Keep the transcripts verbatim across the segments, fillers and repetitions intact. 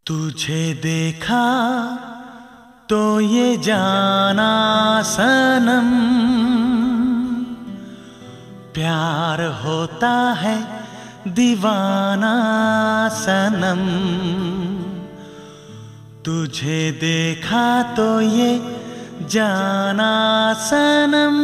तुझे देखा तो ये जाना सनम, प्यार होता है दीवाना सनम। तुझे देखा तो ये जाना सनम।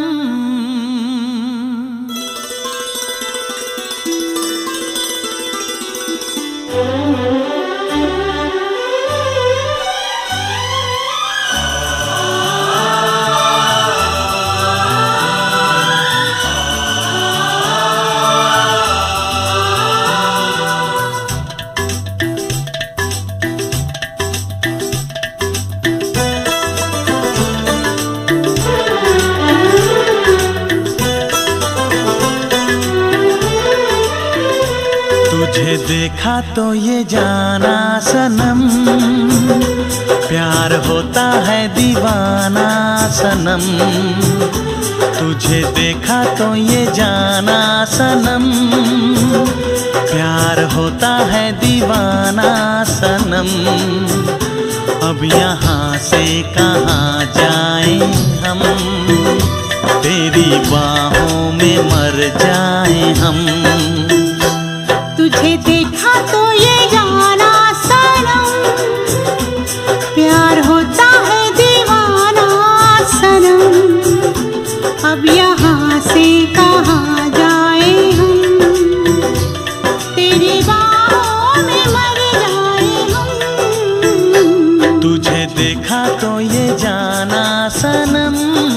तुझे देखा तो ये जाना सनम, प्यार होता है दीवाना सनम। तुझे देखा तो ये जाना सनम, प्यार होता है दीवाना सनम। अब यहाँ से कहाँ जाएं हम, तेरी बाहों में मर जाएं हम। तुझे देखा तो ये जाना सनम, प्यार होता है दीवाना सनम। अब यहाँ से कहाँ जाए हम, तेरी बाहों में मर जाए हम। तुझे देखा तो ये जाना सनम।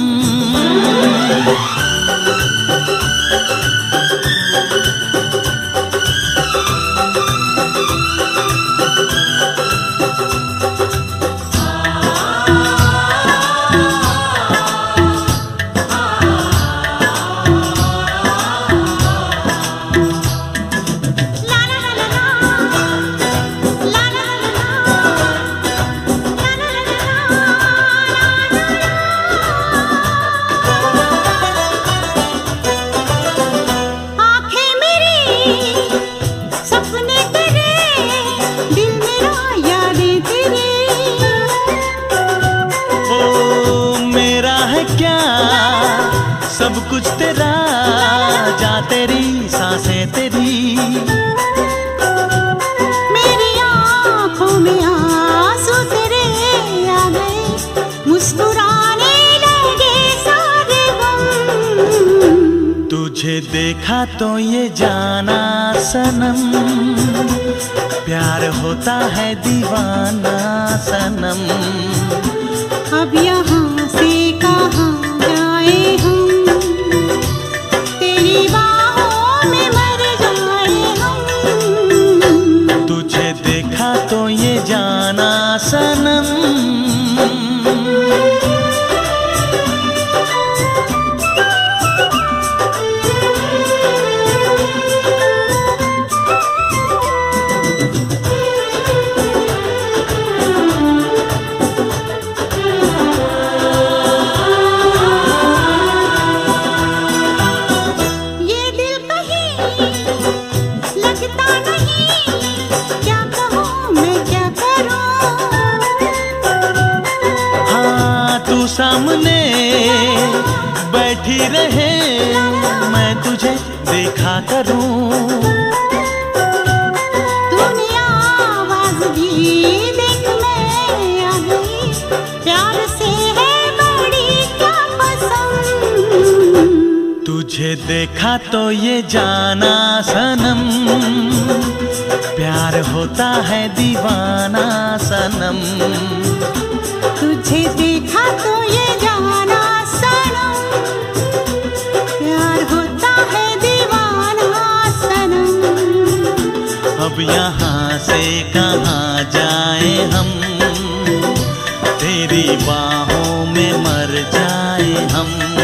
सब कुछ तेरा, जा तेरी सांसें तेरी। मेरी आँखों में आंसू तेरे आ गए, मुस्कुराने लगे सारे गम। तुझे देखा तो ये जाना सनम, प्यार होता है दीवाना सनम। अब यहाँ से कहाँ जाए हम, तो ये जाना सनम। ये दिल कहीं लगता नहीं, क्या कहूँ मैं क्या करूँ। हाँ तू सामने बैठी रहे, मैं तुझे देखा करूँ। तूने आवाज़ दी देख मैं आ गई, प्यार से है बड़ी क्या पसंद। तुझे देखा तो ये जाना सनम, प्यार होता है दीवाना सनम। तुझे देखा तो ये जाना सनम, प्यार होता है दीवाना सनम। अब यहाँ से कहाँ जाए हम, तेरी बाहों में मर जाए हम।